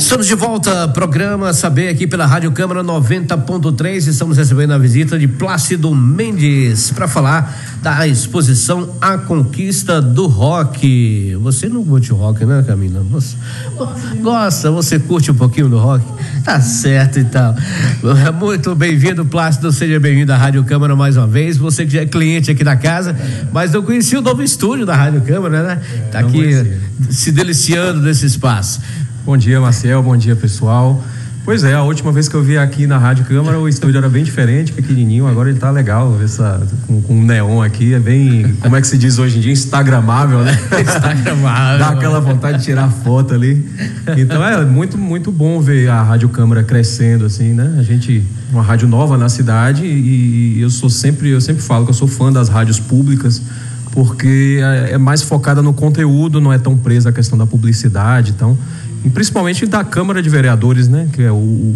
Estamos de volta, programa Saber aqui pela Rádio Câmara 90.3. Estamos recebendo a visita de Plácido Mendes para falar da exposição A Conquista do Rock. Você não curte o rock, né, Camila? Você gosta, você curte um pouquinho do rock? Tá certo e tal. Muito bem-vindo, Plácido, seja bem-vindo à Rádio Câmara mais uma vez. Você que já é cliente aqui da casa, mas não conhecia o novo estúdio da Rádio Câmara, né? Tá aqui se deliciando desse espaço. Bom dia, Marcel, bom dia, pessoal. Pois é, a última vez que eu vi aqui na Rádio Câmara, o estúdio era bem diferente, pequenininho, agora ele tá legal, com um neon aqui, é bem, como é que se diz hoje em dia, instagramável, né? Instagramável. Dá aquela vontade de tirar foto ali. Então é muito, muito bom ver a Rádio Câmara crescendo, assim, né? A gente, uma rádio nova na cidade e eu sempre falo que eu sou fã das rádios públicas, porque é mais focada no conteúdo, não é tão presa à questão da publicidade, então... E principalmente da Câmara de Vereadores, né? Que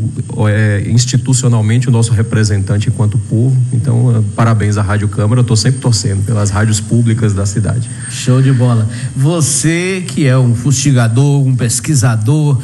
é institucionalmente o nosso representante enquanto povo. Então, parabéns à Rádio Câmara, eu estou sempre torcendo pelas rádios públicas da cidade. Show de bola. Você que é um fustigador, um pesquisador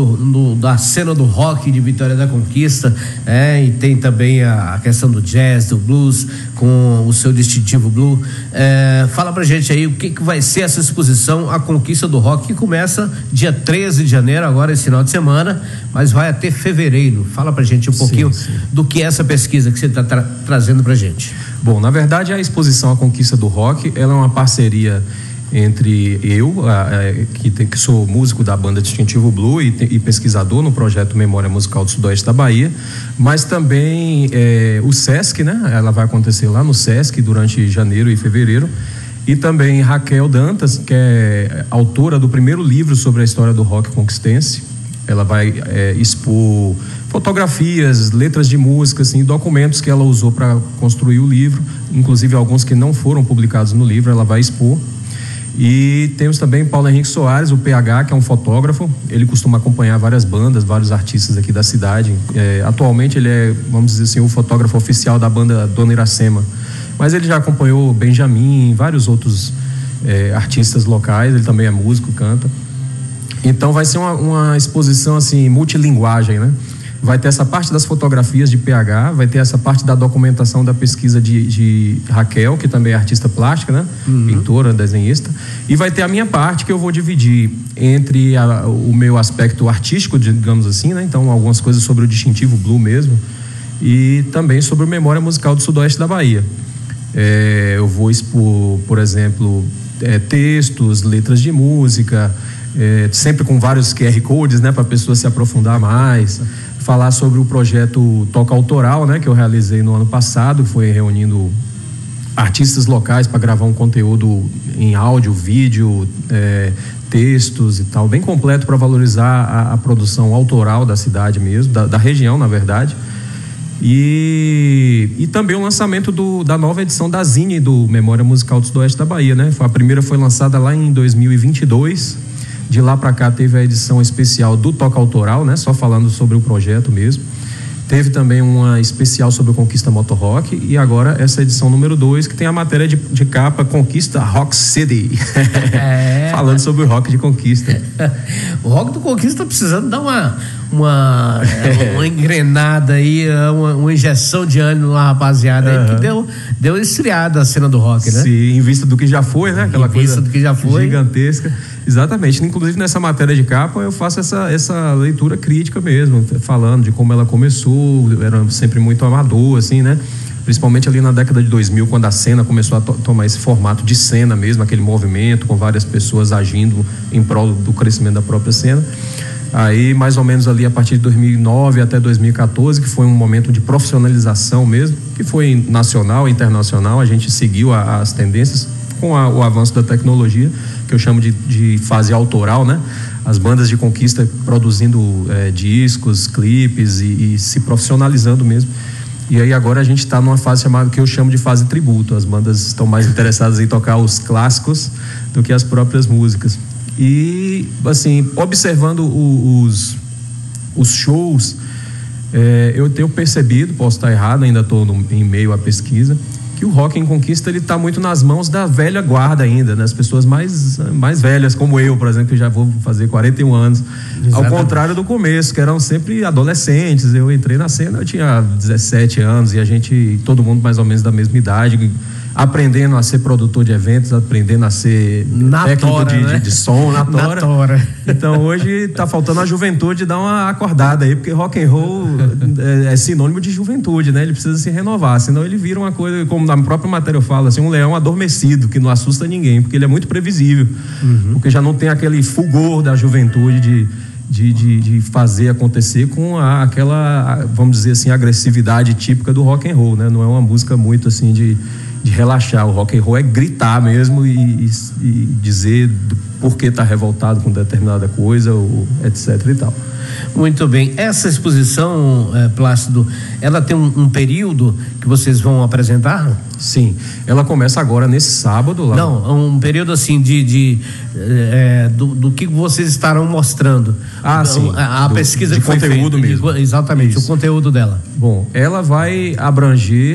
da cena do rock de Vitória da Conquista, e tem também a questão do jazz, do blues, com o seu distintivo blue. Fala pra gente aí o que vai ser essa exposição A Conquista do Rock, que começa dia 13 de janeiro, agora esse final de semana, mas vai até fevereiro. Fala pra gente um pouquinho do que é essa pesquisa que você está trazendo pra gente. Bom, na verdade a exposição A Conquista do Rock, ela é uma parceria entre eu, que sou músico da banda Distintivo Blue e pesquisador no projeto Memória Musical do Sudoeste da Bahia, mas também o Sesc, né? Ela vai acontecer lá no Sesc durante janeiro e fevereiro. E também Raquel Dantas, que é autora do primeiro livro sobre a história do rock conquistense. Ela vai expor fotografias, letras de música, assim, documentos que ela usou para construir o livro, inclusive alguns que não foram publicados no livro, ela vai expor. E temos também Paulo Henrique Soares, o PH, que é um fotógrafo. Ele costuma acompanhar várias bandas, vários artistas aqui da cidade. Atualmente ele é, vamos dizer assim, o fotógrafo oficial da banda Dona Iracema. Mas ele já acompanhou Benjamin, vários outros artistas locais. Ele também é músico, canta. Então vai ser uma exposição assim multilinguagem, né? Vai ter essa parte das fotografias de PH, vai ter essa parte da documentação da pesquisa de Raquel, que também é artista plástica, né? Pintora, desenhista. E vai ter a minha parte, que eu vou dividir entre o meu aspecto artístico, digamos assim, né? Então algumas coisas sobre o distintivo blue mesmo, e também sobre o Memória Musical do Sudoeste da Bahia. Eu vou expor, por exemplo, textos, letras de música, sempre com vários QR Codes, né, para a pessoa se aprofundar mais. Falar sobre o projeto Toca Autoral, né, que eu realizei no ano passado, foi reunindo artistas locais para gravar um conteúdo em áudio, vídeo, textos e tal, bem completo para valorizar a produção autoral da cidade mesmo, da região, na verdade. E também o lançamento da nova edição da Zine do Memória Musical do Sudoeste da Bahia, né? A primeira foi lançada lá em 2022. De lá para cá teve a edição especial do Toca Autoral, né? Só falando sobre o projeto mesmo. Teve também uma especial sobre o Conquista Moto Rock e agora essa edição número 2, que tem a matéria de capa Conquista Rock City. Falando sobre o rock de Conquista. O rock do Conquista tá precisando dar uma engrenada aí, uma injeção de ânimo na rapaziada aí, que deu esfriada a cena do rock, né? Sim, em vista do que já foi, né? Aquela coisa do que já foi. Gigantesca. Exatamente. Inclusive nessa matéria de capa eu faço essa leitura crítica mesmo, falando de como ela começou, era sempre muito amador, assim, né? Principalmente ali na década de 2000, quando a cena começou a tomar esse formato de cena mesmo, aquele movimento com várias pessoas agindo em prol do crescimento da própria cena. Aí, mais ou menos ali a partir de 2009 até 2014, que foi um momento de profissionalização mesmo, que foi nacional e internacional, a gente seguiu as tendências com o avanço da tecnologia, que eu chamo de fase autoral, né? As bandas de Conquista produzindo discos, clipes e se profissionalizando mesmo. E aí agora a gente está numa fase chamada, que eu chamo de fase tributo. As bandas estão mais interessadas em tocar os clássicos do que as próprias músicas. E, assim, observando os shows, eu tenho percebido, posso estar errado, ainda estou em meio à pesquisa, que que o rock em Conquista ele está muito nas mãos da velha guarda ainda, né? As pessoas mais velhas, como eu, por exemplo, que já vou fazer 41 anos. Exatamente. Ao contrário do começo, que eram sempre adolescentes. Eu entrei na cena, eu tinha 17 anos e todo mundo mais ou menos da mesma idade, aprendendo a ser produtor de eventos, aprendendo a ser técnico de som na tora. Então hoje está faltando a juventude dar uma acordada aí, porque rock and roll é sinônimo de juventude, né? Ele precisa se renovar, senão ele vira uma coisa, como na própria matéria eu falo, assim, um leão adormecido, que não assusta ninguém, porque ele é muito previsível, porque já não tem aquele fulgor da juventude de fazer acontecer com aquela, vamos dizer assim, agressividade típica do rock and roll, né? Não é uma música muito assim de relaxar. O rock and roll é gritar mesmo e dizer por que está revoltado com determinada coisa, ou etc e tal. Muito bem. Essa exposição, Plácido, ela tem um período que vocês vão apresentar? Sim, ela começa agora nesse sábado lá. Não, um período assim do que vocês estarão mostrando. Sim. A pesquisa de que foi feita. Conteúdo mesmo. Exatamente, o conteúdo dela. Bom, ela vai abranger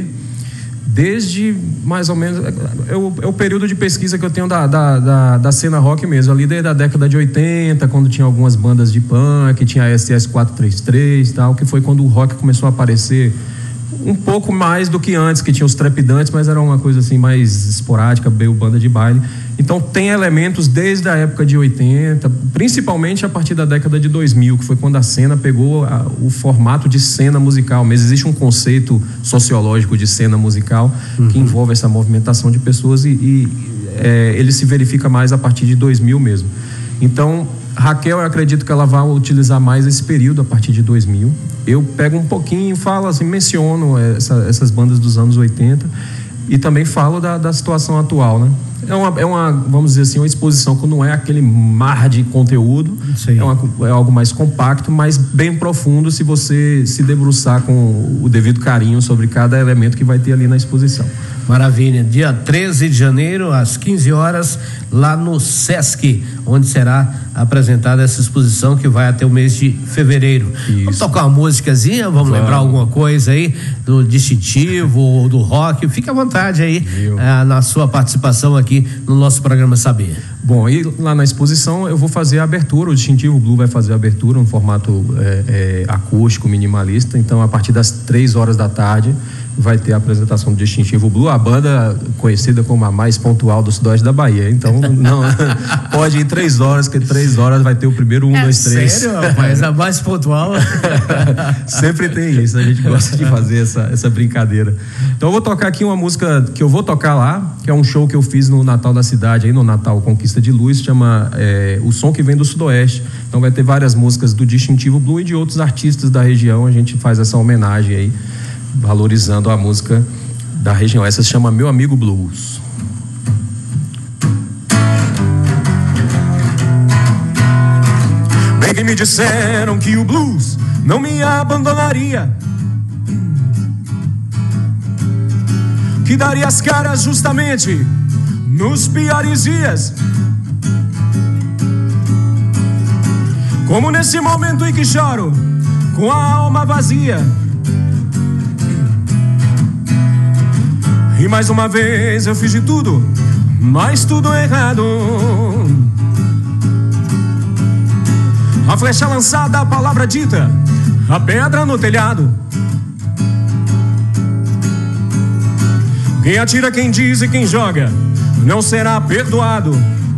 desde mais ou menos é o período de pesquisa que eu tenho da cena rock mesmo, ali desde a década de 80, quando tinha algumas bandas de punk, tinha a SS 433 e tal, que foi quando o rock começou a aparecer um pouco mais do que antes, que tinha os trepidantes, mas era uma coisa assim mais esporádica, meio banda de baile. Então tem elementos desde a época de 80, principalmente a partir da década de 2000, que foi quando a cena pegou o formato de cena musical. Mas existe um conceito sociológico de cena musical que envolve essa movimentação de pessoas e ele se verifica mais a partir de 2000 mesmo. Então, Raquel, eu acredito que ela vai utilizar mais esse período a partir de 2000. Eu pego um pouquinho, falo assim, menciono essas bandas dos anos 80 e também falo da situação atual, né? É uma, vamos dizer assim, uma exposição que não é aquele mar de conteúdo, é algo mais compacto, mas bem profundo se você se debruçar com o devido carinho sobre cada elemento que vai ter ali na exposição. Maravilha. Dia 13 de janeiro, às 15 horas, lá no Sesc, onde será apresentada essa exposição que vai até o mês de fevereiro. Isso. Vamos tocar uma musicazinha? Vamos lembrar alguma coisa aí do distintivo ou do rock? Fique à vontade aí na sua participação aqui no nosso programa Saber. Bom, e lá na exposição eu vou fazer a abertura, o Distintivo Blue vai fazer a abertura, um formato acústico, minimalista. Então, a partir das 3 horas da tarde vai ter a apresentação do Distintivo Blue, a banda conhecida como a mais pontual do sudoeste da Bahia. Então, não pode ir 3 horas, que 3 horas vai ter o primeiro 1, 2, 3. Sério, rapaz? A mais pontual? Sempre tem isso, a gente gosta de fazer essa brincadeira. Então, eu vou tocar aqui uma música que eu vou tocar lá, que é um show que eu fiz no Natal da cidade, aí no Natal Conquista de Luz, chama O Som que Vem do Sudoeste. Então, vai ter várias músicas do Distintivo Blue e de outros artistas da região. A gente faz essa homenagem aí, valorizando a música da região. Essa se chama Meu Amigo Blues. Bem que me disseram que o blues não me abandonaria, que daria as caras justamente nos piores dias, como nesse momento em que choro com a alma vazia. E mais uma vez eu fiz de tudo, mas tudo errado. A flecha lançada, a palavra dita, a pedra no telhado. Quem atira, quem diz e quem joga não será perdoado.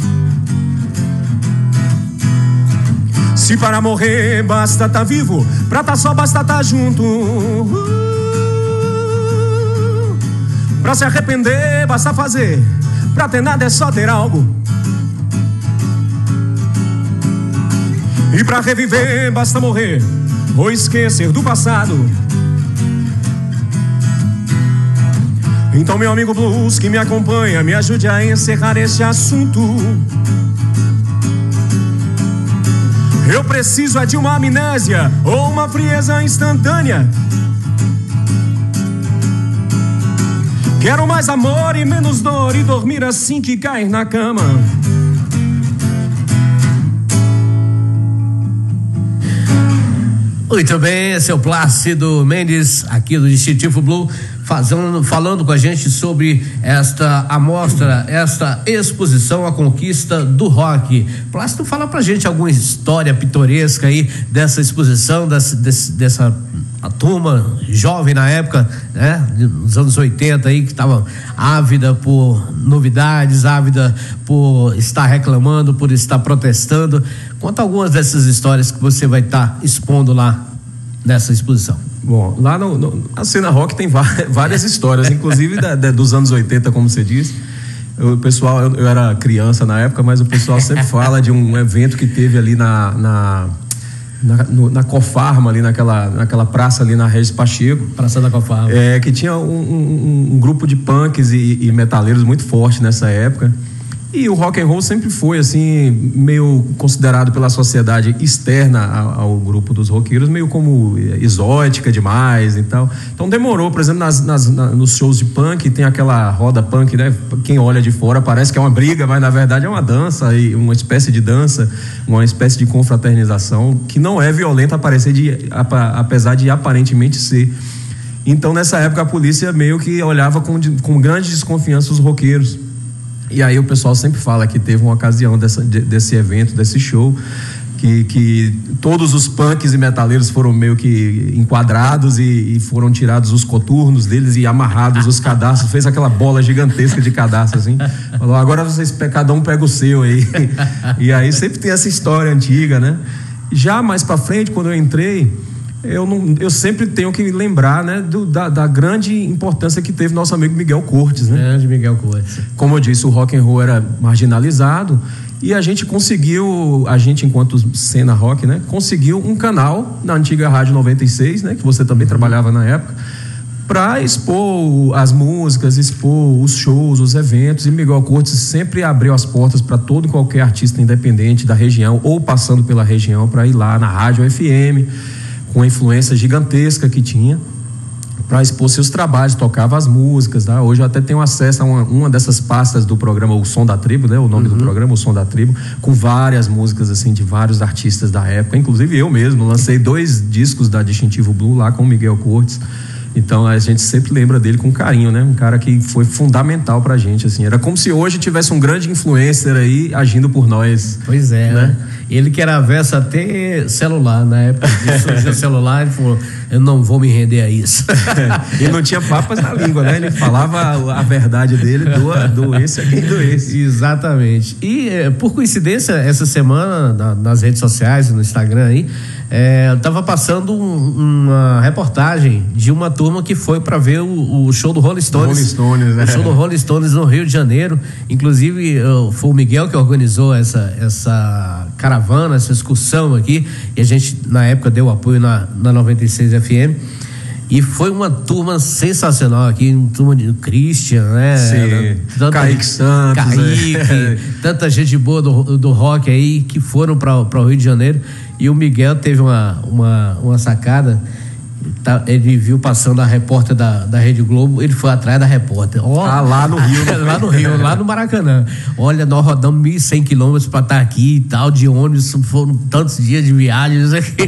Se para morrer basta tá vivo, pra tá só basta tá junto. Pra se arrepender basta fazer, pra ter nada é só ter algo. E pra reviver basta morrer ou esquecer do passado. Então, meu amigo blues que me acompanha, me ajude a encerrar este assunto. Eu preciso de uma amnésia ou uma frieza instantânea. Quero mais amor e menos dor e dormir assim que cair na cama. Muito bem, seu Plácido Mendes, aqui do Distintivo Blue, falando com a gente sobre esta amostra, esta exposição, a conquista do rock. Plácido, fala pra gente alguma história pitoresca aí dessa exposição, dessa a turma jovem na época, né, dos anos 80 aí, que estava ávida por novidades, ávida por estar reclamando, por estar protestando. Conta algumas dessas histórias que você vai estar expondo lá nessa exposição. Bom, lá na cena rock tem várias histórias, inclusive dos anos 80, como você disse. O pessoal, eu era criança na época, mas o pessoal sempre fala de um evento que teve ali na Cofarma, ali naquela praça ali na Regis Pacheco. Praça da Cofarma. Que tinha um grupo de punks e metaleiros muito forte nessa época. E o rock and roll sempre foi assim, meio considerado pela sociedade externa ao grupo dos roqueiros, meio como exótica demais e tal. Então demorou, por exemplo, nos shows de punk, tem aquela roda punk, né? Quem olha de fora parece que é uma briga, mas na verdade é uma dança, e uma espécie de dança, uma espécie de confraternização que não é violenta, apesar de aparentemente ser. Então nessa época a polícia meio que olhava com grande desconfiança os roqueiros. E aí o pessoal sempre fala que teve uma ocasião desse evento, desse show, que todos os punks e metaleiros foram meio que enquadrados e foram tirados os coturnos deles e amarrados os cadastros, fez aquela bola gigantesca de cadastro assim, falou, agora vocês, cada um pega o seu aí. E aí sempre tem essa história antiga, né? Já mais pra frente, quando eu entrei, eu sempre tenho que lembrar, né, da grande importância que teve nosso amigo Miguel Cortes, né? Grande Miguel Cortes. Como eu disse, o rock and roll era marginalizado e a gente enquanto cena rock, né, conseguiu um canal na antiga Rádio 96, né, que você também trabalhava na época, para expor as músicas, expor os shows, os eventos. E Miguel Cortes sempre abriu as portas para todo e qualquer artista independente da região ou passando pela região para ir lá na Rádio FM, com a influência gigantesca que tinha, para expor seus trabalhos, tocava as músicas, tá? Hoje eu até tenho acesso a uma dessas pastas do programa O Som da Tribo, né? O nome do programa, O Som da Tribo, com várias músicas assim de vários artistas da época, inclusive eu mesmo lancei 2 discos da Distintivo Blue lá com o Miguel Cortes. Então a gente sempre lembra dele com carinho, né? Um cara que foi fundamental pra gente, assim. Era como se hoje tivesse um grande influencer aí agindo por nós. Pois é, né? Ele que era avesso a ter celular, na época que surgiu o celular, ele falou, eu não vou me render a isso. Ele não tinha papas na língua, né? Ele falava a verdade dele, do esse a quem do esse. Exatamente. E por coincidência, essa semana, nas redes sociais, no Instagram aí, eu tava passando uma reportagem de uma turma que foi para ver o show do Rolling Stones. Rolling Stones, né? O show do Rolling Stones no Rio de Janeiro. Inclusive, foi o Miguel que organizou essa caravana, essa excursão aqui. E a gente, na época, deu apoio na 96 FM. E foi uma turma sensacional aqui, uma turma de Christian, né? Sim. Kaique Santos. Tanta gente boa do rock aí que foram para o Rio de Janeiro. E o Miguel teve uma sacada. Ele viu passando a repórter da Rede Globo, ele foi atrás da repórter. Lá no Rio. Lá no Rio, lá no Maracanã. Olha, nós rodamos 1.100 quilômetros para estar aqui e tal, de ônibus, foram tantos dias de viagem.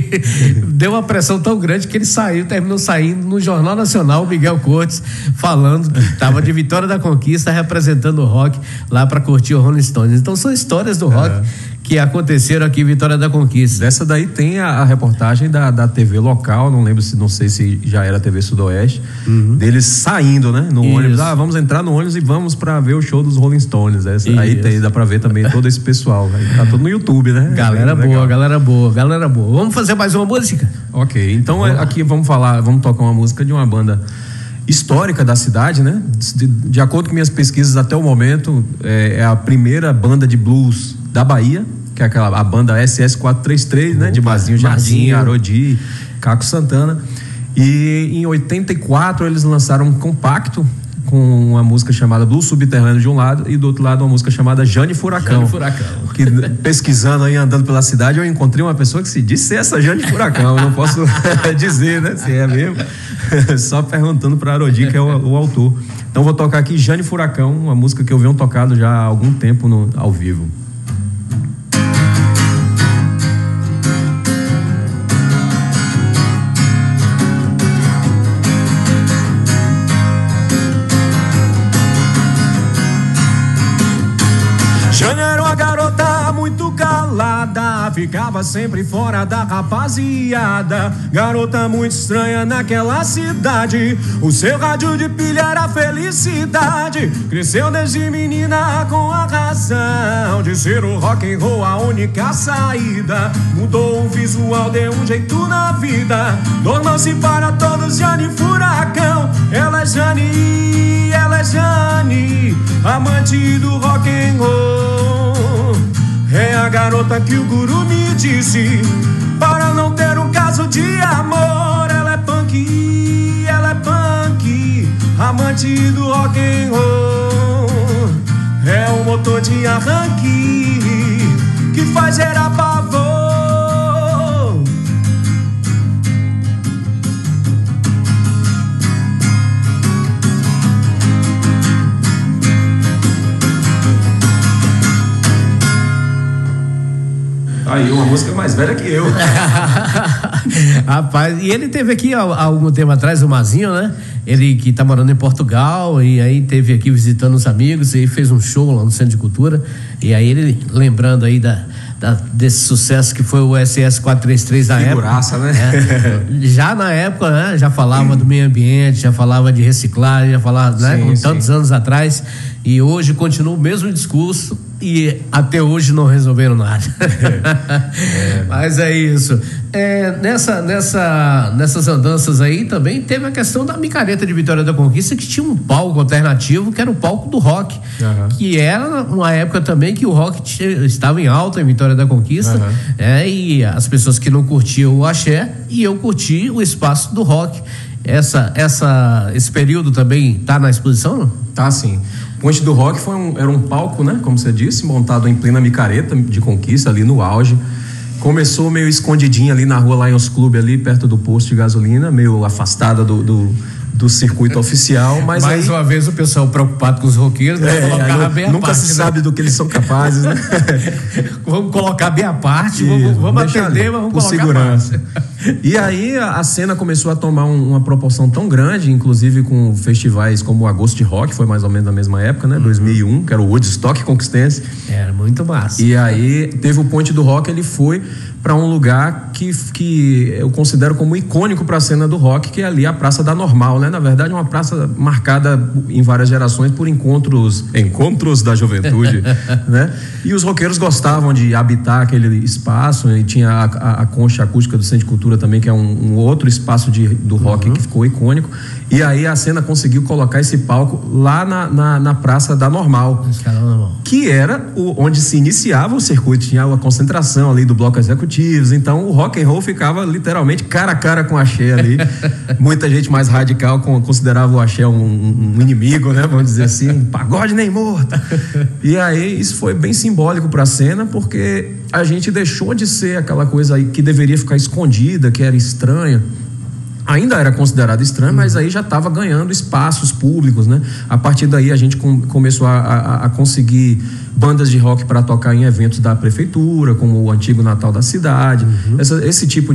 Deu uma pressão tão grande que ele terminou saindo no Jornal Nacional, o Miguel Cortes, falando que estava de Vitória da Conquista, representando o rock lá para curtir o Rolling Stones. Então são histórias do rock que aconteceram aqui em Vitória da Conquista. Dessa daí tem a reportagem da TV local, não sei se já era a TV Sudoeste, deles saindo, né, no ônibus. Vamos entrar no ônibus e vamos para ver o show dos Rolling Stones. Aí dá para ver também todo esse pessoal. Tá tudo no YouTube, né? Galera boa. Vamos fazer mais uma música? Ok, então aqui vamos tocar uma música de uma banda histórica da cidade, né? De acordo com minhas pesquisas até o momento, é a primeira banda de blues da Bahia, que é a banda SS 433, né? De Mazinho Jardim, Arodi, Caco Santana. E em 84 eles lançaram um compacto com uma música chamada Blues Subterrâneo de um lado e do outro lado uma música chamada Jane Furacão. Que, pesquisando aí, andando pela cidade, eu encontrei uma pessoa que se disse ser essa Jane Furacão. Eu não posso dizer, né, se é mesmo. Só perguntando para Arodi, que é o autor. Então vou tocar aqui Jane Furacão, uma música que eu venho tocado já há algum tempo ao vivo. ela ficava sempre fora da rapaziada. Garota muito estranha naquela cidade, o seu rádio de pilha era felicidade. Cresceu desde menina com a razão de ser o rock and roll a única saída. Mudou o visual, deu um jeito na vida, tornou-se para todos Jane Furacão. Ela é Jane, amante do rock and roll. É a garota que o guru me disse para não ter um caso de amor. Ela é punk, amante do rock and roll. É um motor de arranque que faz gerar pavor. Aí, uma música mais velha que eu. Rapaz, e ele teve aqui há algum tempo atrás, o Mazinho, né? Ele que tá morando em Portugal, e aí teve aqui visitando os amigos, e fez um show lá no Centro de Cultura, e aí ele, lembrando aí desse sucesso que foi o SS 433 da Figuraça, época. Né? Já na época, né? Já falava do meio ambiente, já falava de reciclagem, já falava, né? Com tantos anos atrás, e hoje continua o mesmo discurso, e até hoje não resolveram nada. Mas é isso. Nessas andanças aí também teve a questão da micareta de Vitória da Conquista, que tinha um palco alternativo, que era o palco do rock, que era uma época também que o rock estava em alta em Vitória da Conquista, e as pessoas que não curtiam o axé, e eu curti o espaço do rock. Esse período também tá na exposição? Tá, sim. O Ponte do Rock era um palco, né? Como você disse, montado em plena micareta de Conquista, ali no auge. Começou meio escondidinho ali na rua Lions Club, ali perto do posto de gasolina, meio afastada do circuito oficial, mas mais uma vez o pessoal preocupado com os roqueiros, né? Colocar bem a nunca parte, se sabe do que eles são capazes, né? Vamos colocar bem a parte, vamos atender, mas vamos colocar segurança. E aí a cena começou a tomar uma proporção tão grande, inclusive com festivais como o Agosto de Rock, foi mais ou menos na mesma época, né? 2001, que era o Woodstock Conquistense. Era muito massa. E aí teve o Ponte do Rock, ele foi para um lugar que eu considero como icônico para a cena do rock, que é ali a Praça da Normal, né? Na verdade, uma praça marcada em várias gerações por encontros da juventude, né? E os roqueiros gostavam de habitar aquele espaço, e tinha a concha acústica do Centro de Cultura também, que é um outro espaço do rock que ficou icônico. E aí a cena conseguiu colocar esse palco lá na Praça da Normal, que era onde se iniciava o circuito, tinha a concentração ali do bloco executivo. Então o rock and roll ficava literalmente cara a cara com o axé ali. Muita gente mais radical considerava o axé um inimigo, né? Vamos dizer assim, pagode nem morto. E aí isso foi bem simbólico para a cena, porque a gente deixou de ser aquela coisa aí que deveria ficar escondida, que era estranha. Ainda era considerado estranho, mas aí já estava ganhando espaços públicos, né? A partir daí a gente começou a conseguir bandas de rock para tocar em eventos da prefeitura, como o antigo Natal da cidade. Esse tipo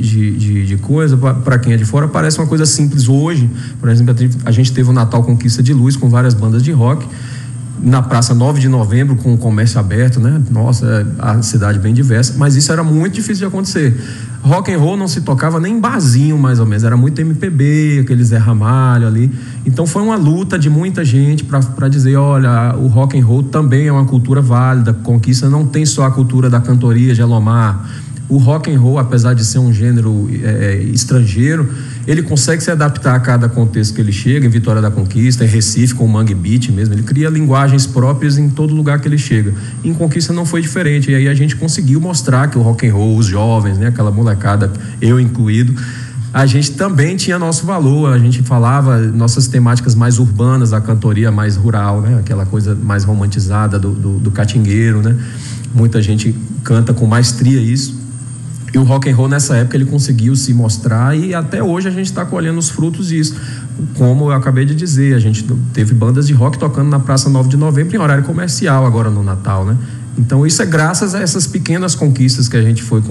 de coisa, para quem é de fora, parece uma coisa simples hoje. Por exemplo, a gente teve o Natal Conquista de Luz com várias bandas de rock na Praça 9 de Novembro, com o comércio aberto, né? Nossa, a cidade bem diversa, mas isso era muito difícil de acontecer. Rock and roll não se tocava nem em barzinho, mais ou menos, era muito MPB, aquele Zé Ramalho ali. Então foi uma luta de muita gente para dizer, olha, o rock and roll também é uma cultura válida. Conquista não tem só a cultura da cantoria de Elomar. O rock and roll, apesar de ser um gênero estrangeiro, ele consegue se adaptar a cada contexto que ele chega. Em Vitória da Conquista, em Recife, com o Mangue Beat mesmo, ele cria linguagens próprias em todo lugar que ele chega. Em Conquista não foi diferente, e aí a gente conseguiu mostrar que o rock and roll, os jovens, né, aquela molecada, eu incluído, a gente também tinha nosso valor. A gente falava nossas temáticas mais urbanas, a cantoria mais rural, né, aquela coisa mais romantizada do catingueiro, né? Muita gente canta com maestria isso. E o rock and roll nessa época ele conseguiu se mostrar, e até hoje a gente está colhendo os frutos disso. Como eu acabei de dizer, a gente teve bandas de rock tocando na Praça 9 de Novembro em horário comercial agora no Natal, né? Então isso é graças a essas pequenas conquistas que a gente foi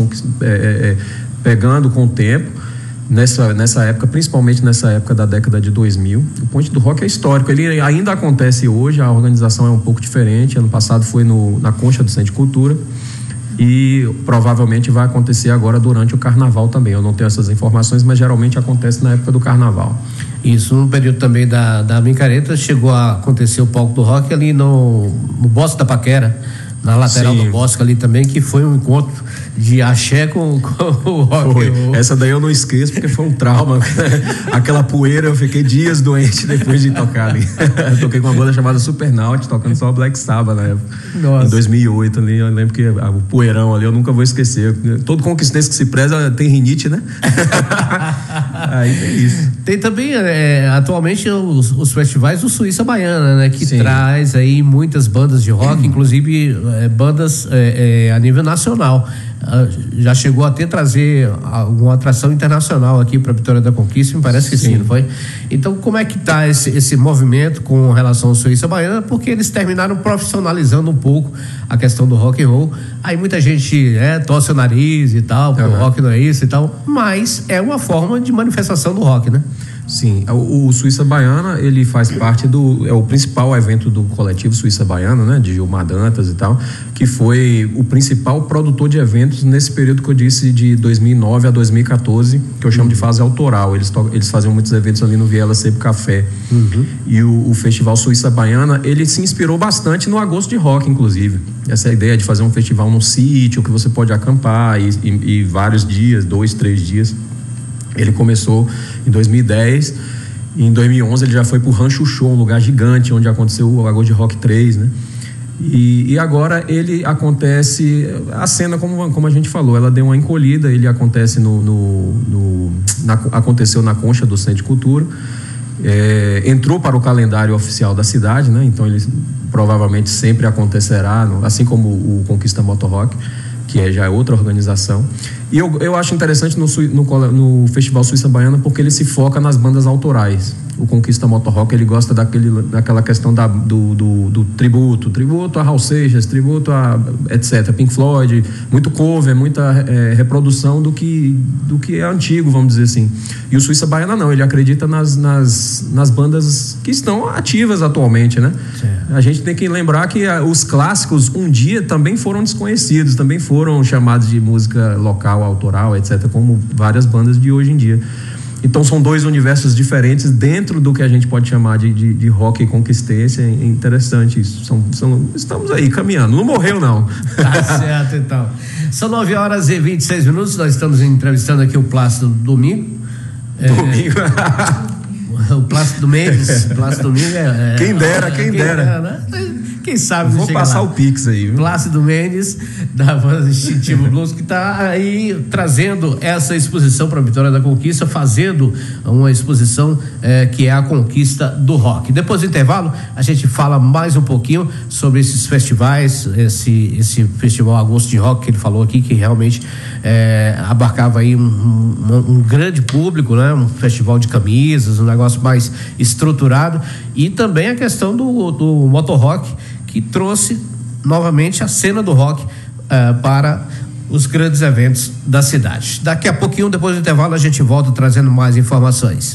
pegando com o tempo. Nessa época, principalmente nessa época da década de 2000, o Ponte do Rock é histórico, ele ainda acontece hoje, a organização é um pouco diferente. Ano passado foi na Concha do Centro de Cultura, e provavelmente vai acontecer agora durante o carnaval também. Eu não tenho essas informações, mas geralmente acontece na época do carnaval. Isso, no período também da micareta, chegou a acontecer o palco do rock ali no Bosque da Paquera, na lateral do Bosque ali também, que foi um encontro de axé com o rock. Foi. Essa daí eu não esqueço porque foi um trauma. Aquela poeira, eu fiquei dias doente depois de tocar ali. Eu toquei com uma banda chamada Supernaut, tocando só Black Sabbath na época. Nossa. Em 2008 ali, eu lembro que o poeirão ali eu nunca vou esquecer. Todo conquistense que se preza tem rinite, né? Aí tem isso. Tem também atualmente os festivais do Suíça Baiana, né? Que traz aí muitas bandas de rock, inclusive bandas a nível nacional. Já chegou a trazer alguma atração internacional aqui para Vitória da Conquista, me parece que sim, não foi? Então, como é que está esse movimento com relação ao Suíça Baiana? Porque eles terminaram profissionalizando um pouco a questão do rock and roll. Aí muita gente torce o nariz e tal, porque o rock não é isso e tal, mas é uma forma de manifestação do rock, né? Sim, o Suíça Baiana, ele faz parte é o principal evento do coletivo Suíça Baiana, né, de Gilmar Dantas e tal, que foi o principal produtor de eventos nesse período que eu disse de 2009 a 2014, que eu chamo de fase autoral. Eles faziam muitos eventos ali no Viela Sebo Café. E o Festival Suíça Baiana, ele se inspirou bastante no Agosto de Rock, inclusive. Essa ideia de fazer um festival num sítio que você pode acampar e vários dias, 2, 3 dias. Ele começou em 2010 e em 2011 ele já foi pro Rancho Show, um lugar gigante onde aconteceu o Agosto de Rock 3, né? E agora ele acontece, a cena como a gente falou, ela deu uma encolhida, ele acontece aconteceu na Concha do Centro de Cultura, entrou para o calendário oficial da cidade, né? Então ele provavelmente sempre acontecerá, assim como o Conquista Motor Rock, que já é outra organização. E eu acho interessante no Festival Suíça Baiana porque ele se foca nas bandas autorais. O Conquista Motor Rock, ele gosta daquela questão do tributo a Raul Seixas, tributo a etc, Pink Floyd, muito cover, muita reprodução do que é antigo, vamos dizer assim. E o Suíça Baiana não, ele acredita nas bandas que estão ativas atualmente, né? Certo. A gente tem que lembrar que os clássicos um dia também foram desconhecidos, também foram chamados de música local, autoral, etc, como várias bandas de hoje em dia. Então são dois universos diferentes dentro do que a gente pode chamar de rock e conquistência. É interessante isso. Estamos aí caminhando. Não morreu, não. Tá certo, então. São 9h26. Nós estamos entrevistando aqui o Plácido Domingo. O Plácido Mendes. Plácido Domingo Quem dera. Né? Quem sabe vou passar lá. O Pix aí, viu? Plácido Mendes, da banda Instintivo Blues, que está aí trazendo essa exposição para a Vitória da Conquista, fazendo uma exposição que é a Conquista do Rock. Depois do intervalo, a gente fala mais um pouquinho sobre esses festivais, esse Festival Agosto de Rock que ele falou aqui, que realmente abarcava aí um grande público, né? Um festival de camisas, um negócio mais estruturado, e também a questão do motor rock, que trouxe novamente a cena do rock para os grandes eventos da cidade. Daqui a pouquinho, depois do intervalo, a gente volta trazendo mais informações.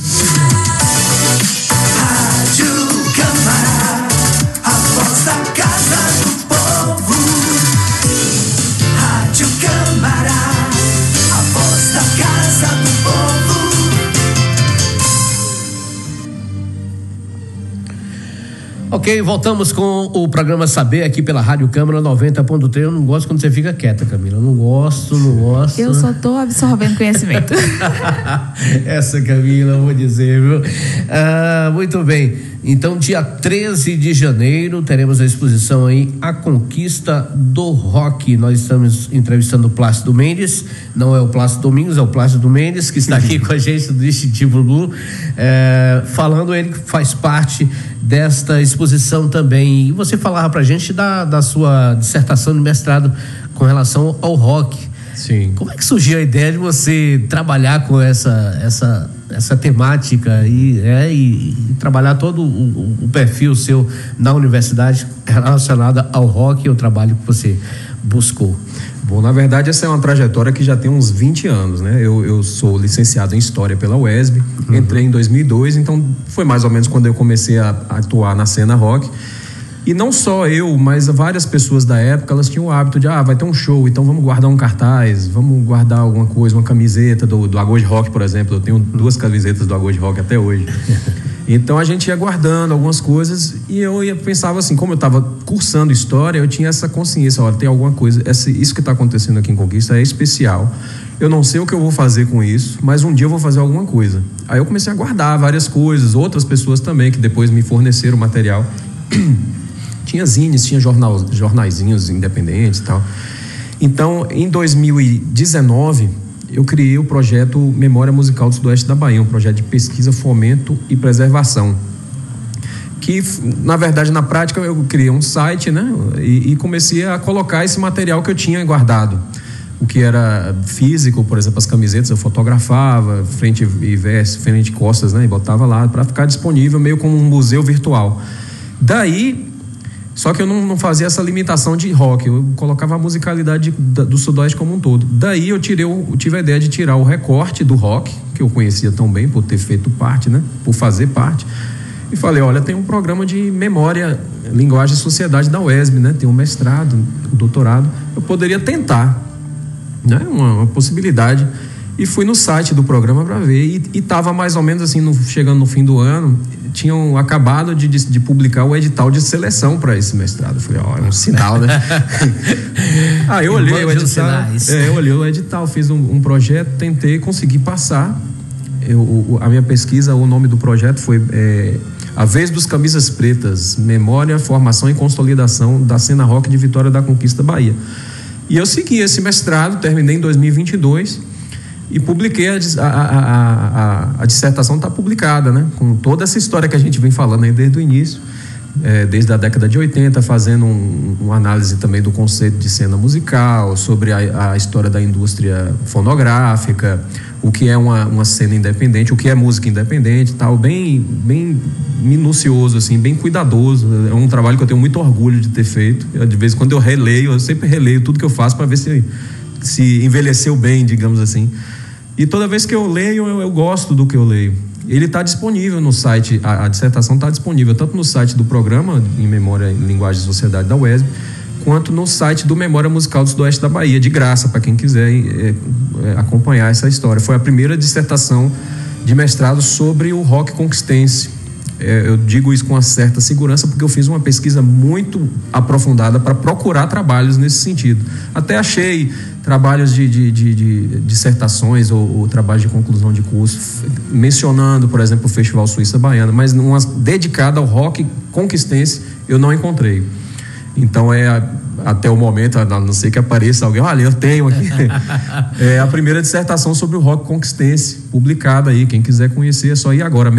Ok, voltamos com o programa Saber aqui pela Rádio Câmara 90.3. Eu não gosto quando você fica quieta, Camila. Eu não gosto. Eu só tô absorvendo conhecimento. Essa, Camila, eu vou dizer, viu? Muito bem. Então, dia 13 de janeiro, teremos a exposição aí, A Conquista do Rock. Nós estamos entrevistando o Plácido Mendes, não é o Plácido Domingos, é o Plácido Mendes, que está aqui com a gente do Instintivo Blue, falando, ele que faz parte desta exposição também. E você falava pra gente da sua dissertação de mestrado com relação ao rock. Sim. Como é que surgiu a ideia de você trabalhar com essa temática e trabalhar todo o perfil seu na universidade relacionado ao rock e ao trabalho que você buscou? Bom, na verdade essa é uma trajetória que já tem uns 20 anos, né? Eu sou licenciado em História pela UESB, entrei em 2002, então foi mais ou menos quando eu comecei a atuar na cena rock. E não só eu, mas várias pessoas da época, elas tinham o hábito de, vai ter um show, então vamos guardar um cartaz, vamos guardar alguma coisa, uma camiseta do Agode Rock, por exemplo. Eu tenho 2 camisetas do Agode Rock até hoje. Então a gente ia guardando algumas coisas e eu pensava assim, como eu estava cursando história, eu tinha essa consciência, olha, tem alguma coisa, isso que está acontecendo aqui em Conquista é especial. Eu não sei o que eu vou fazer com isso, mas um dia eu vou fazer alguma coisa. Aí eu comecei a guardar várias coisas, outras pessoas também que depois me forneceram material. Tinha zines, tinha jornaizinhos independentes e tal. Então, em 2019, eu criei o projeto Memória Musical do Sudoeste da Bahia, um projeto de pesquisa, fomento e preservação. Que, na verdade, na prática, eu criei um site, né? E comecei a colocar esse material que eu tinha guardado. O que era físico, por exemplo, as camisetas, eu fotografava, frente e verso, frente e costas, né? E botava lá para ficar disponível, meio como um museu virtual. Daí... Só que eu não fazia essa limitação de rock, eu colocava a musicalidade do Sudoeste como um todo. Daí eu tive a ideia de tirar o recorte do rock, que eu conhecia tão bem por ter feito parte, né? Por fazer parte. E falei, olha, tem um programa de memória, linguagem e sociedade da UESB, né? Tem um mestrado, um doutorado. Eu poderia tentar, né? Uma possibilidade. E fui no site do programa para ver. E estava mais ou menos assim, chegando no fim do ano, tinham acabado de publicar o edital de seleção para esse mestrado. Eu falei, é um sinal, né? Eu olhei o edital. Eu olhei o edital, fiz um projeto, tentei, consegui passar. A minha pesquisa, o nome do projeto foi A Vez dos Camisas Pretas, Memória, Formação e Consolidação da Cena Rock de Vitória da Conquista, Bahia. E eu segui esse mestrado, terminei em 2022 e publiquei a dissertação, está publicada, né? Com toda essa história que a gente vem falando aí desde o início, desde a década de 80, fazendo uma análise também do conceito de cena musical, sobre a história da indústria fonográfica, o que é uma cena independente, o que é música independente, tal, bem minucioso, assim, bem cuidadoso. É um trabalho que eu tenho muito orgulho de ter feito. De vez em quando eu sempre releio tudo que eu faço para ver se envelheceu bem, digamos assim. E toda vez que eu leio, eu gosto do que eu leio. Ele está disponível no site, a dissertação está disponível tanto no site do programa em Memória, Linguagem e Sociedade da UESB, quanto no site do Memória Musical do Sudoeste da Bahia, de graça, para quem quiser acompanhar essa história. Foi a primeira dissertação de mestrado sobre o rock conquistense. Eu digo isso com uma certa segurança porque eu fiz uma pesquisa muito aprofundada para procurar trabalhos nesse sentido. Até achei trabalhos de dissertações ou trabalhos de conclusão de curso, mencionando, por exemplo, o Festival Suíça Baiana, mas uma dedicada ao rock conquistense eu não encontrei. Então até o momento, a não ser que apareça alguém, olha, eu tenho aqui a primeira dissertação sobre o rock conquistense, publicada aí, quem quiser conhecer é só ir agora,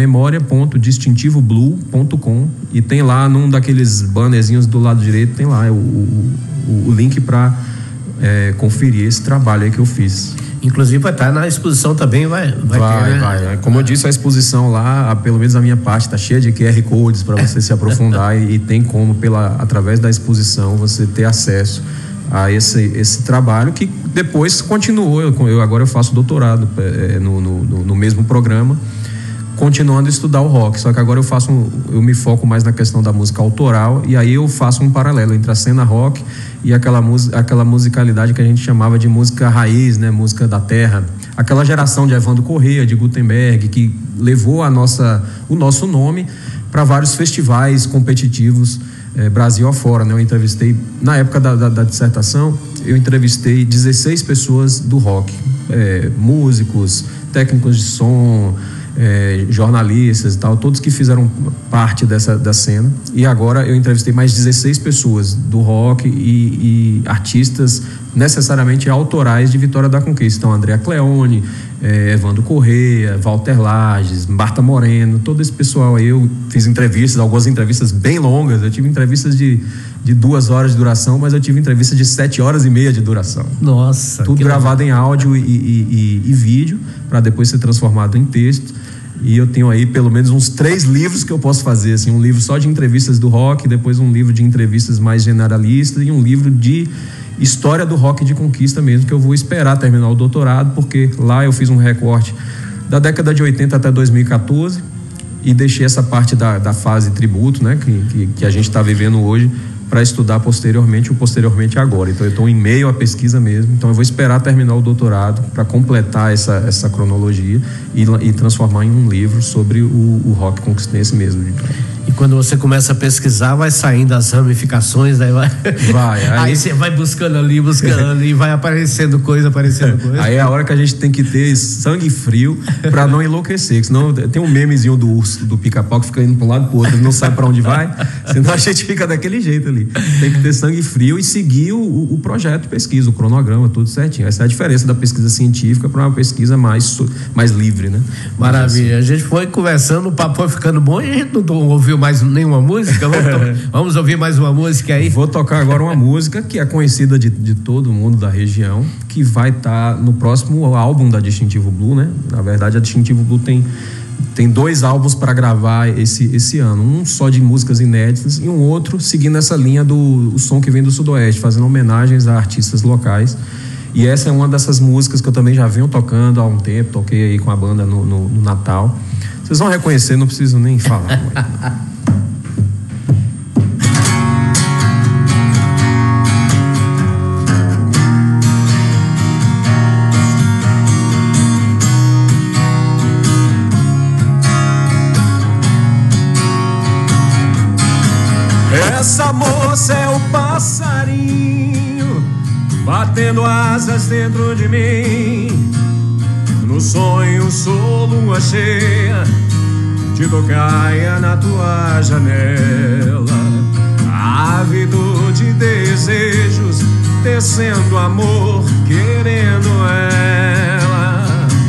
memoria.distintivoblue.com, e tem lá num daqueles bannerzinhos do lado direito, tem lá o link para conferir esse trabalho aí que eu fiz. Inclusive vai estar na exposição também, vai ter, né? Vai. Como eu disse, a exposição lá, pelo menos a minha parte, está cheia de QR Codes para você se aprofundar e tem como, através da exposição, você ter acesso a esse trabalho que depois continuou. Agora eu faço doutorado no mesmo programa, continuando a estudar o rock, só que agora eu me foco mais na questão da música autoral, e aí eu faço um paralelo entre a cena rock e aquela musicalidade que a gente chamava de música raiz, né? Música da terra, aquela geração de Evandro Corrêa, de Gutenberg, que levou o nosso nome para vários festivais competitivos Brasil afora, né? Eu entrevistei, na época da dissertação, eu entrevistei 16 pessoas do rock, músicos, técnicos de som, jornalistas e tal, todos que fizeram parte da cena. E agora eu entrevistei mais 16 pessoas do rock e artistas necessariamente autorais de Vitória da Conquista. Então, Andrea Cleone, Evandro Corrêa, Walter Lages, Marta Moreno, todo esse pessoal aí. Eu fiz algumas entrevistas bem longas. Eu tive entrevistas de 2 horas de duração, mas eu tive entrevistas de 7 horas e meia de duração. Nossa! Tudo gravado em áudio e vídeo, para depois ser transformado em texto. E eu tenho aí pelo menos uns 3 livros que eu posso fazer, assim, um livro só de entrevistas do rock, depois um livro de entrevistas mais generalistas e um livro de história do rock de conquista mesmo, que eu vou esperar terminar o doutorado, porque lá eu fiz um recorte da década de 80 até 2014, e deixei essa parte da fase tributo, né, que a gente está vivendo hoje, para estudar posteriormente agora. Então eu estou em meio à pesquisa mesmo, então eu vou esperar terminar o doutorado para completar essa cronologia e transformar em um livro sobre o rock conquistense mesmo. E quando você começa a pesquisar, vai saindo as ramificações, daí aí você vai buscando ali, e vai aparecendo coisa. Aí é a hora que a gente tem que ter sangue frio para não enlouquecer, senão tem um memezinho do urso, do pica-pau, que fica indo para um lado pro outro, ele não sabe para onde vai, senão a gente fica daquele jeito ali. Tem que ter sangue frio e seguir o projeto de pesquisa, o cronograma, tudo certinho. Essa é a diferença da pesquisa científica para uma pesquisa mais livre, né? Maravilha. A gente foi conversando, o papo foi ficando bom e a gente não ouviu mais nenhuma música. Vamos ouvir mais uma música aí? Vou tocar agora uma música que é conhecida de todo mundo da região, que vai estar no próximo álbum da Distintivo Blue, né? Na verdade, a Distintivo Blue tem 2 álbuns para gravar esse ano, um só de músicas inéditas e um outro seguindo essa linha do som que vem do Sudoeste, fazendo homenagens a artistas locais. E essa é uma dessas músicas que eu também já venho tocando há um tempo, toquei aí com a banda no Natal. Vocês vão reconhecer, não preciso nem falar. Essa moça é o passarinho batendo asas dentro de mim. No sonho sou lua cheia, te tocaia na tua janela. Ávido de desejos, tecendo amor, querendo ela.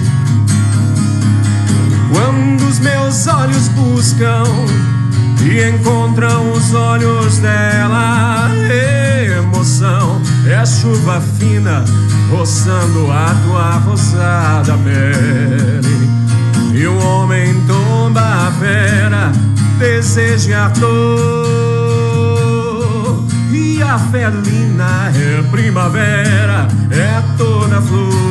Quando os meus olhos buscam e encontram os olhos dela, emoção é chuva fina roçando a tua rosada pele. E o homem tomba a fera, deseja a dor. E a felina é primavera, é toda flor.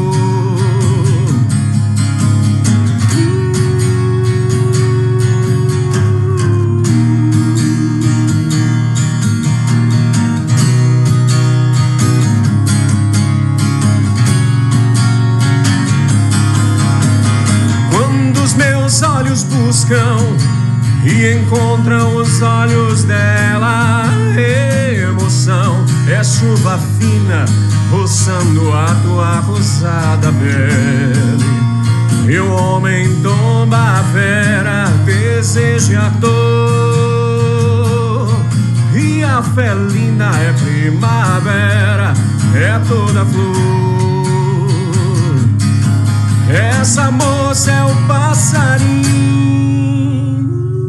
Meus olhos buscam e encontram os olhos dela. Emoção é chuva fina roçando a tua rosada pele. E o homem tomba a fera, deseja a dor. E a felina é primavera, é toda flor. Essa moça é o passarinho.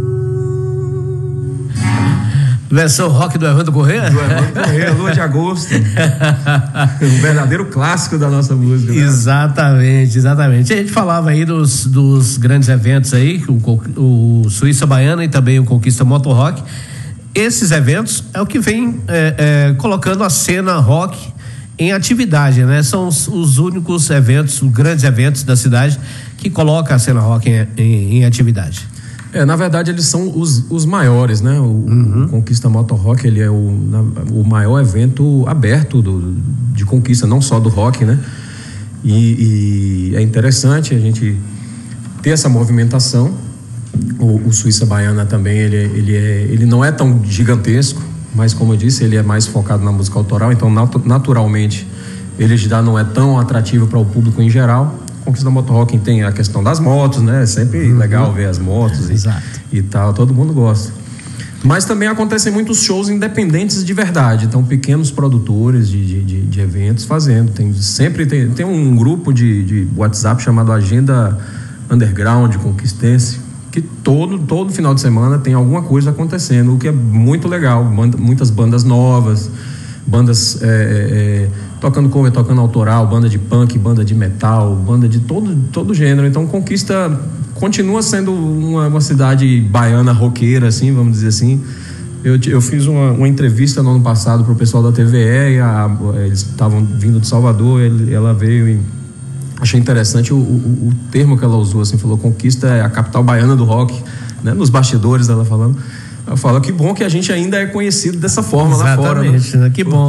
Versão rock do Evandro Corrêa? Do Evandro Corrêa, Lua de Agosto. Um verdadeiro clássico da nossa música, né? Exatamente. A gente falava aí dos grandes eventos aí, o Suíça Baiana e também o Conquista Moto Rock. Esses eventos é o que vem colocando a cena rock em atividade, né? São os únicos eventos, os grandes eventos da cidade que colocam a cena rock em atividade. Na verdade eles são os maiores, né? O Conquista Moto Rock, ele é o maior evento aberto de conquista, não só do rock, né? E é interessante a gente ter essa movimentação. O Suíça Baiana também, ele não é tão gigantesco, mas como eu disse, ele é mais focado na música autoral, então naturalmente ele já não é tão atrativo para o público em geral. Conquista Moto Rock tem a questão das motos, né? É sempre legal ver as motos e tal, todo mundo gosta. Mas também acontecem muitos shows independentes de verdade, então pequenos produtores de eventos fazendo. Tem um grupo de WhatsApp chamado Agenda Underground Conquistense, que todo final de semana tem alguma coisa acontecendo, o que é muito legal. Muitas bandas novas, bandas tocando cover, tocando autoral, banda de punk, banda de metal, banda de todo gênero. Então Conquista continua sendo uma cidade baiana roqueira, assim, vamos dizer assim. Eu fiz uma entrevista no ano passado para o pessoal da TVE, eles estavam vindo de Salvador, ela veio achei interessante o termo que ela usou, assim, falou Conquista é a capital baiana do rock, né? Nos bastidores ela falando. Ela fala que bom que a gente ainda é conhecido dessa forma lá fora, né? Que bom.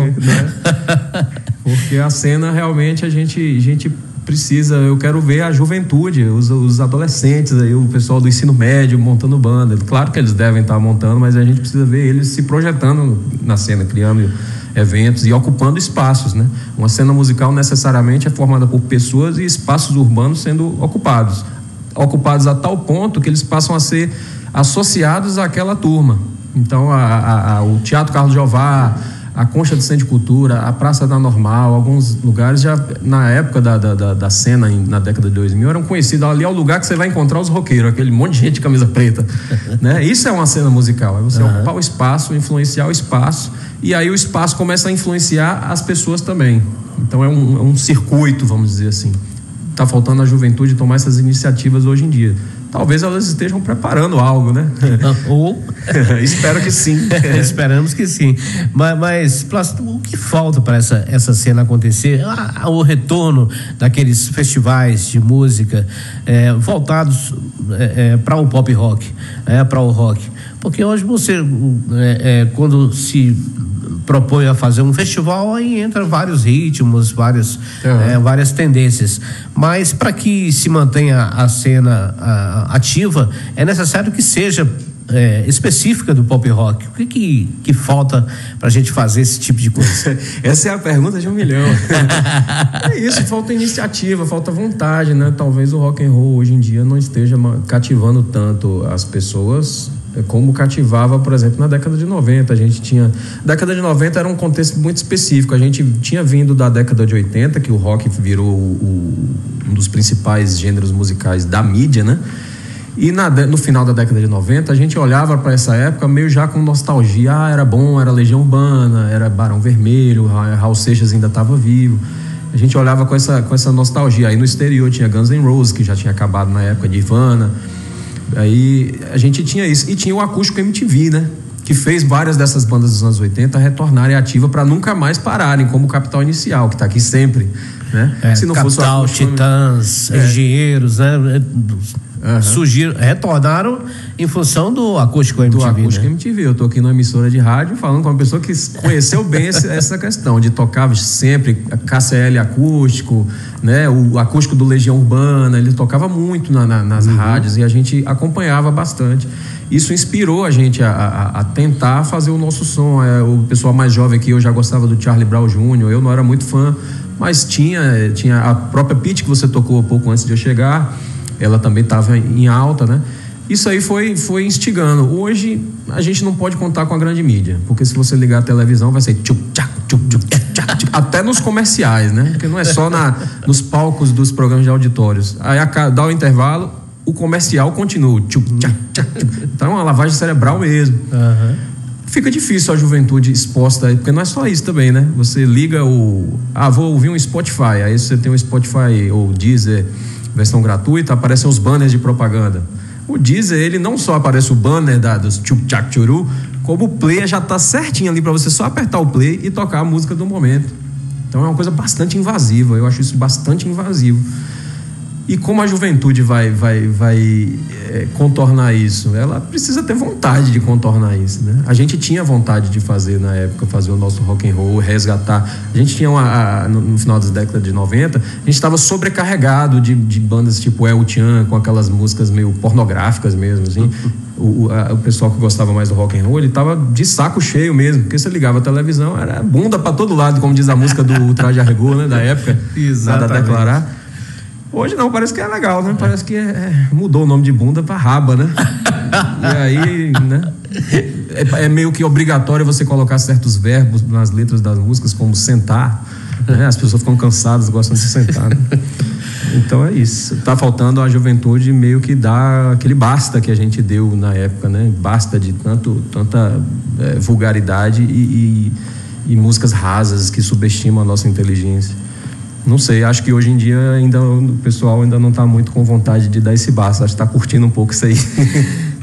Porque a cena realmente a gente precisa, eu quero ver a juventude, os adolescentes, aí, o pessoal do ensino médio montando banda. Claro que eles devem estar montando, mas a gente precisa ver eles se projetando na cena, criando eventos e ocupando espaços, né? Uma cena musical necessariamente é formada por pessoas e espaços urbanos sendo ocupados a tal ponto que eles passam a ser associados àquela turma. Então, o Teatro Carlos Jová, a Concha do Centro de Cultura, a Praça da Normal, alguns lugares já, na época da cena, na década de 2000, eram conhecidos. Ali é o lugar que você vai encontrar os roqueiros, aquele monte de gente de camisa preta, né? Isso é uma cena musical, é você ocupar o espaço, influenciar o espaço, e aí o espaço começa a influenciar as pessoas também. Então é um circuito, vamos dizer assim. Está faltando a juventude tomar essas iniciativas hoje em dia. Talvez elas estejam preparando algo, né? Ou espero que sim. Esperamos que sim. Mas Plácido, o que falta para essa cena acontecer? O retorno daqueles festivais de música voltados para o pop rock, para o rock. Porque hoje você, quando se propõe a fazer um festival, aí entra vários ritmos, várias tendências, mas para que se mantenha a cena ativa, é necessário que seja específica do pop rock. O que falta para a gente fazer esse tipo de coisa? Essa é a pergunta de 1 milhão. É isso, falta iniciativa, falta vontade, né? Talvez o rock and roll hoje em dia não esteja cativando tanto as pessoas como cativava, por exemplo, na década de 90. A década de 90 era um contexto muito específico. A gente tinha vindo da década de 80, que o rock virou um dos principais gêneros musicais da mídia, né? E no final da década de 90, a gente olhava para essa época meio já com nostalgia. Era bom, era Legião Urbana, era Barão Vermelho, Raul Seixas ainda estava vivo. A gente olhava com essa nostalgia. Aí no exterior tinha Guns N' Roses, que já tinha acabado na época de Nirvana. Aí a gente tinha isso. E tinha o Acústico MTV, né? Que fez várias dessas bandas dos anos 80 retornarem ativa para nunca mais pararem, como o Capital Inicial, que está aqui sempre, né? Se não Capital, fosse o Titãs, Engenheiros, né? Surgiram, retornaram em função do Acústico MTV. Do Acústico, né? MTV. Eu tô aqui numa emissora de rádio falando com uma pessoa que conheceu bem essa questão de tocar sempre KCL acústico, né? O acústico do Legião Urbana, ele tocava muito nas rádios e a gente acompanhava bastante. Isso inspirou a gente a tentar fazer o nosso som. O pessoal mais jovem aqui, eu já gostava do Charlie Brown Jr., eu não era muito fã, mas tinha a própria Pitty, que você tocou um pouco antes de eu chegar, ela também estava em alta, né? Isso aí foi instigando. Hoje a gente não pode contar com a grande mídia, porque se você ligar a televisão vai ser tchup, tchac, tchup, tchup, tchac, tchup, até nos comerciais, né? Porque não é só nos palcos dos programas de auditórios. Aí dá o intervalo, o comercial continua. Tchup, tchac, tchac, tchup. Então é uma lavagem cerebral mesmo. Fica difícil a juventude exposta, porque não é só isso também, né? Você liga vou ouvir um Spotify, aí você tem um Spotify ou Deezer, versão gratuita, aparecem os banners de propaganda. O Deezer, ele não só aparece o banner dos tchup tchac churu, como o player já está certinho ali para você só apertar o play e tocar a música do momento. Então é uma coisa bastante invasiva, eu acho isso bastante invasivo. E como a juventude vai contornar isso? Ela precisa ter vontade de contornar isso, né? A gente tinha vontade de fazer na época, fazer o nosso rock and roll, resgatar. A gente tinha no final das décadas de 90, a gente estava sobrecarregado de bandas tipo El Chan, com aquelas músicas meio pornográficas mesmo, assim. O pessoal que gostava mais do rock and roll, ele estava de saco cheio mesmo, porque você ligava a televisão, era bunda para todo lado, como diz a música do Traje a Rigor, né, da época. Nada a declarar. Hoje não, parece que é legal, né? Parece que mudou o nome de bunda para raba, né? E aí, né? É meio que obrigatório você colocar certos verbos nas letras das músicas, como sentar, né? As pessoas ficam cansadas, gostam de sentar, né? Então é isso. Tá faltando a juventude meio que dar aquele basta que a gente deu na época, né? Basta de tanta vulgaridade e músicas rasas que subestimam a nossa inteligência. Não sei, acho que hoje em dia o pessoal ainda não está muito com vontade de dar esse basta, acho que está curtindo um pouco isso aí.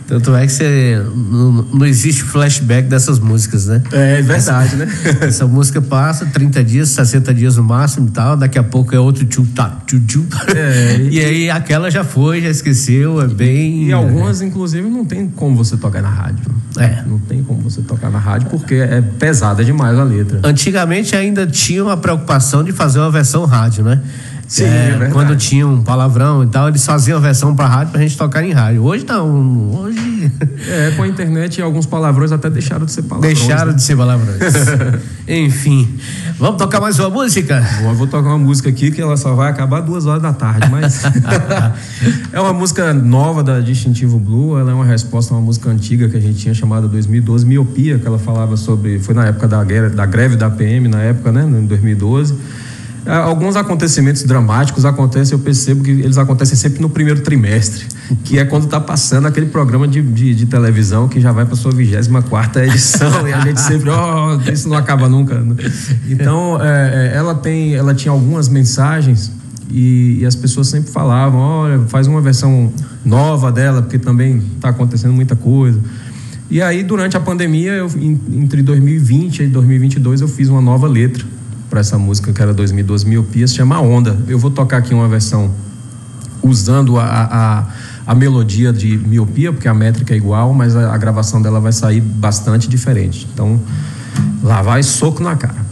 Tanto é que não existe flashback dessas músicas, né? É verdade, né? Essa música passa 30 dias, 60 dias no máximo e tal, daqui a pouco é outro tchu-tchu. E aí aquela já foi, já esqueceu, é bem... E algumas, inclusive, não tem como você tocar na rádio. Não tem como você tocar na rádio porque é pesada demais a letra. Antigamente ainda tinha uma preocupação de fazer uma versão rádio, né? Sim, é verdade. Quando tinha um palavrão e tal, eles faziam a versão pra rádio pra gente tocar em rádio. Hoje não, hoje... com a internet alguns palavrões até deixaram de ser palavrões. Deixaram de ser palavrões. Enfim, vamos tocar mais uma música? Eu vou tocar uma música aqui que ela só vai acabar 2 horas da tarde, mas é uma música nova da Distintivo Blue. Ela é uma resposta a uma música antiga que a gente tinha chamada 2012, Miopia, que ela falava sobre, foi na época da greve da PM, na época, né, em 2012. Alguns acontecimentos dramáticos acontecem, eu percebo que eles acontecem sempre no primeiro trimestre, que é quando está passando aquele programa de televisão que já vai para sua 24ª edição e a gente sempre, isso não acaba nunca. Então, ela tinha algumas mensagens e as pessoas sempre falavam, olha, faz uma versão nova dela, porque também está acontecendo muita coisa. E aí, durante a pandemia, entre 2020 e 2022, eu fiz uma nova letra para essa música que era 2012, Miopia, se chama Onda. Eu vou tocar aqui uma versão usando a melodia de Miopia, porque a métrica é igual, mas a gravação dela vai sair bastante diferente. Então, lá vai soco na cara.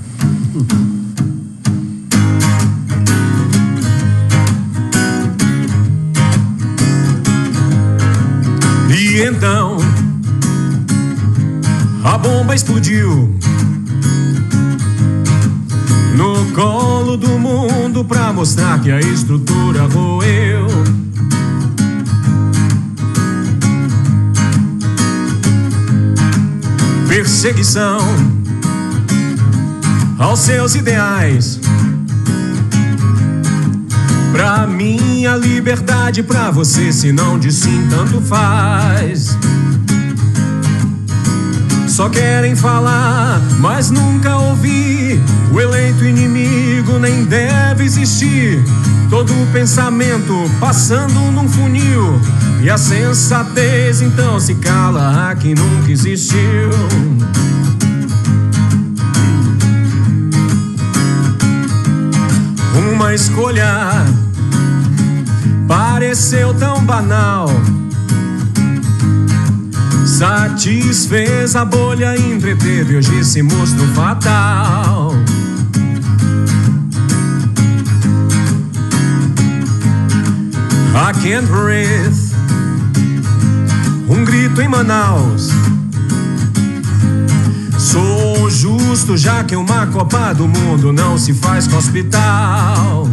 E então a bomba explodiu no colo do mundo pra mostrar que a estrutura roeu. Perseguição aos seus ideais, pra mim a liberdade, pra você se não de sim tanto faz. Só querem falar, mas nunca ouvir. O eleito inimigo nem deve existir. Todo pensamento passando num funil, e a sensatez então se cala a quem nunca existiu. Uma escolha pareceu tão banal, satisfez a bolha, entreteve, hoje se mostrou fatal. I can't breathe, um grito em Manaus. Sou justo, já que uma Copa do Mundo não se faz com hospital.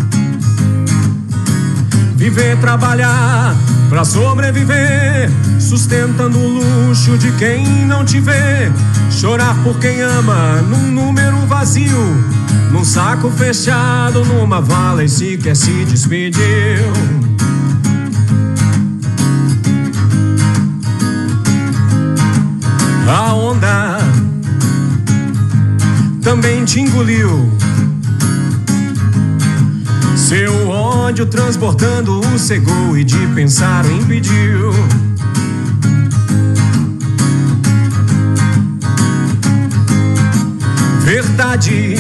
Viver, trabalhar pra sobreviver, sustentando o luxo de quem não te vê. Chorar por quem ama num número vazio, num saco fechado, numa vala e sequer se despediu. A onda também te engoliu, seu ódio transbordando o cegou e de pensar o impediu. Verdade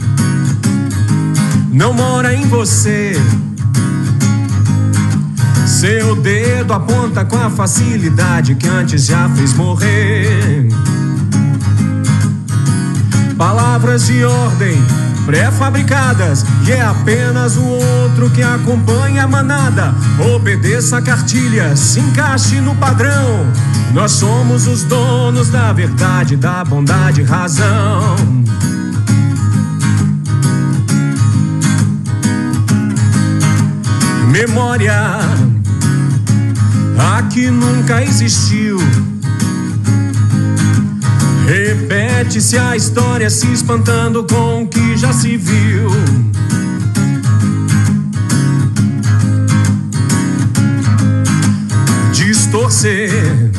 não mora em você, seu dedo aponta com a facilidade que antes já fez morrer. Palavras de ordem pré-fabricadas, e é apenas o outro que acompanha a manada. Obedeça a cartilha, se encaixe no padrão. Nós somos os donos da verdade, da bondade e razão. Memória, a que nunca existiu. Repete-se a história, se espantando com o que já se viu. Distorcer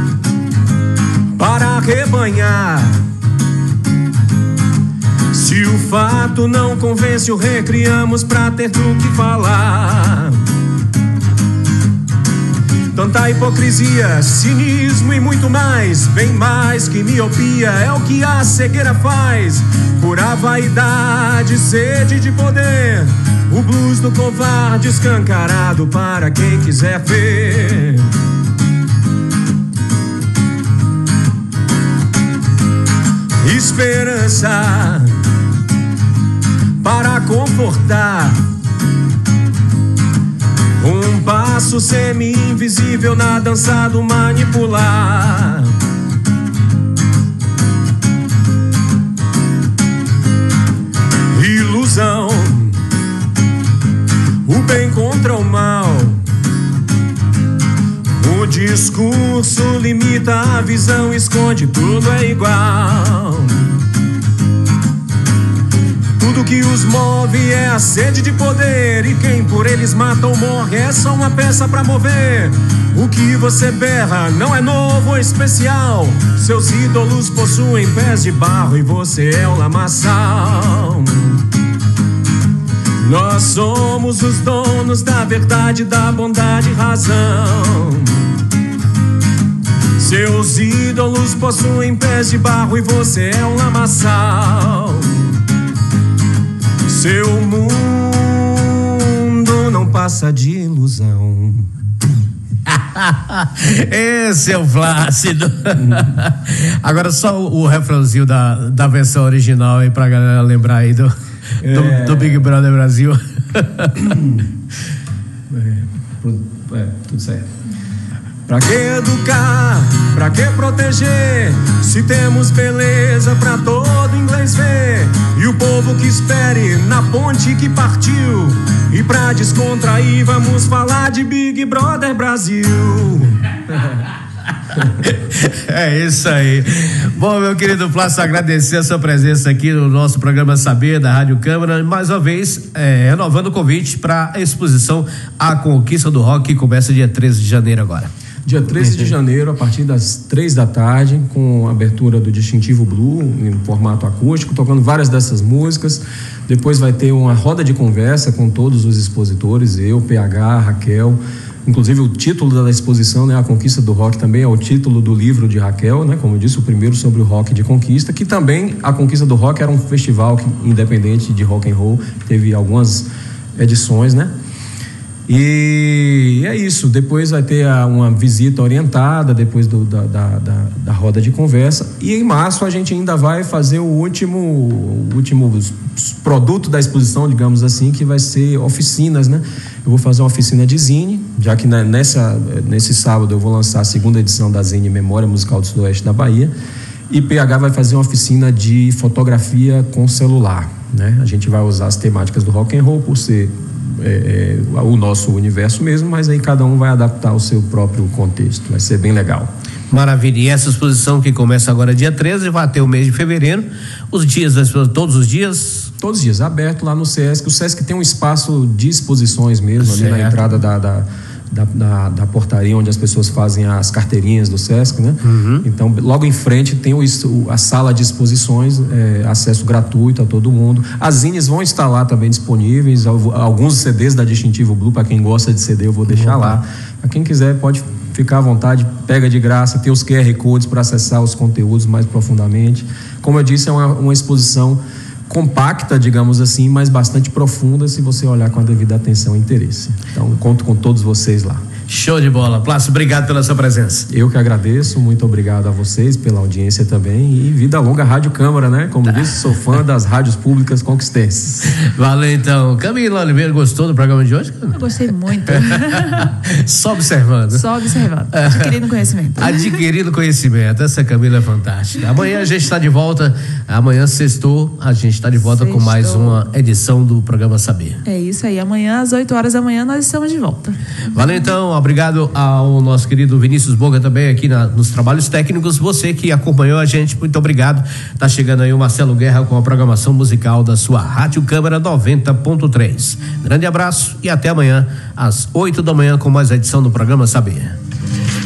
para arrebanhar. Se o fato não convence, o recriamos pra ter do que falar. Tanta Era hipocrisia, cinismo e muito mais, bem mais que miopia, é o que a cegueira faz. Pura vaidade, sede de poder, o blues do covarde escancarado para quem quiser ver. Esperança para confortar, um passo semi-invisível na dança do manipular. Ilusão, o bem contra o mal. O discurso limita a visão, esconde tudo é igual. Tudo que os move é a sede de poder, e quem por eles mata ou morre é só uma peça pra mover. O que você berra não é novo ou especial, seus ídolos possuem pés de barro e você é o lamaçal. Nós somos os donos da verdade, da bondade e razão. Seus ídolos possuem pés de barro e você é um lamaçal. Seu mundo não passa de ilusão. Esse é o Plácido. Agora só o refrãozinho da versão original aí pra galera lembrar aí do Big Brother Brasil. Tudo certo. Pra que educar, pra que proteger, se temos beleza pra todo inglês ver? E o povo que espere na ponte que partiu, e pra descontrair vamos falar de Big Brother Brasil. É isso aí. Bom, meu querido Plácido, agradecer a sua presença aqui no nosso programa Saber da Rádio Câmara, mais uma vez renovando o convite para a exposição A Conquista do Rock, que começa dia 13 de janeiro agora. Dia 13 de janeiro, a partir das 3 da tarde, com a abertura do Distintivo Blue, em formato acústico, tocando várias dessas músicas. Depois vai ter uma roda de conversa com todos os expositores, eu, PH, Raquel. Inclusive o título da exposição, né, A Conquista do Rock, também é o título do livro de Raquel, né, como eu disse, o primeiro sobre o rock de conquista, que também a Conquista do Rock era um festival independente de rock and roll, teve algumas edições, né? E é isso. Depois vai ter uma visita orientada depois da roda de conversa, e em março a gente ainda vai fazer o último produto da exposição, digamos assim, que vai ser oficinas, né? Eu vou fazer uma oficina de zine, já que nesse sábado eu vou lançar a segunda edição da zine Memória Musical do Sudoeste da Bahia, e PH vai fazer uma oficina de fotografia com celular, né? A gente vai usar as temáticas do rock and roll por ser o nosso universo mesmo, mas aí cada um vai adaptar o seu próprio contexto. Vai ser bem legal. Maravilha. E essa exposição que começa agora dia 13 vai até o mês de fevereiro. Os dias da exposição, todos os dias? Todos os dias, aberto lá no Sesc. O Sesc tem um espaço de exposições mesmo, certo, ali na entrada da portaria onde as pessoas fazem as carteirinhas do Sesc, né? Uhum. Então, logo em frente tem a sala de exposições, acesso gratuito a todo mundo. As zines vão estar lá também disponíveis, alguns CDs da Distintivo Blue, para quem gosta de CD eu vou deixar lá. Para quem quiser pode ficar à vontade, pega de graça, tem os QR Codes para acessar os conteúdos mais profundamente. Como eu disse, é uma exposição compacta, digamos assim, mas bastante profunda se você olhar com a devida atenção e interesse. Então, conto com todos vocês lá. Show de bola. Plácido, obrigado pela sua presença. Eu que agradeço, muito obrigado a vocês pela audiência também, e vida longa Rádio Câmara, né? Como disse, sou fã das rádios públicas conquistenses. Valeu, então. Camila Oliveira, gostou do programa de hoje? Eu gostei muito. Só observando. Só observando. Adquirindo conhecimento. Adquirindo conhecimento. Essa Camila é fantástica. Amanhã a gente está de volta. Amanhã, sextou, a gente está de volta com mais uma edição do programa Saber. É isso aí. Amanhã, às 8 horas da manhã, nós estamos de volta. Valeu, então. Obrigado ao nosso querido Vinícius Boga também aqui nos trabalhos técnicos. Você que acompanhou a gente, muito obrigado. Tá chegando aí o Marcelo Guerra com a programação musical da sua Rádio Câmara 90.3. Grande abraço e até amanhã às 8 da manhã com mais a edição do programa Saber.